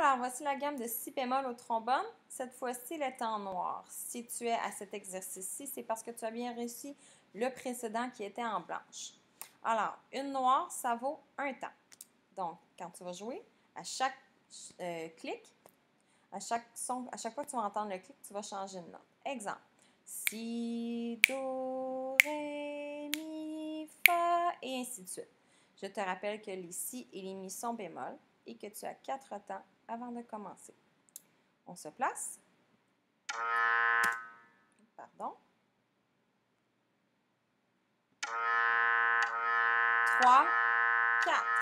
Alors, voici la gamme de si bémol au trombone. Cette fois-ci, elle est en noir. Si tu es à cet exercice-ci, c'est parce que tu as bien réussi le précédent qui était en blanche. Alors, une noire, ça vaut un temps. Donc, quand tu vas jouer, à chaque clic, à chaque son, à chaque fois que tu vas entendre le clic, tu vas changer de note. Exemple. Si, do, ré, mi, fa, et ainsi de suite. Je te rappelle que les si et les mi sont bémol et que tu as 4 temps avant de commencer. On se place. Pardon. 3, 4.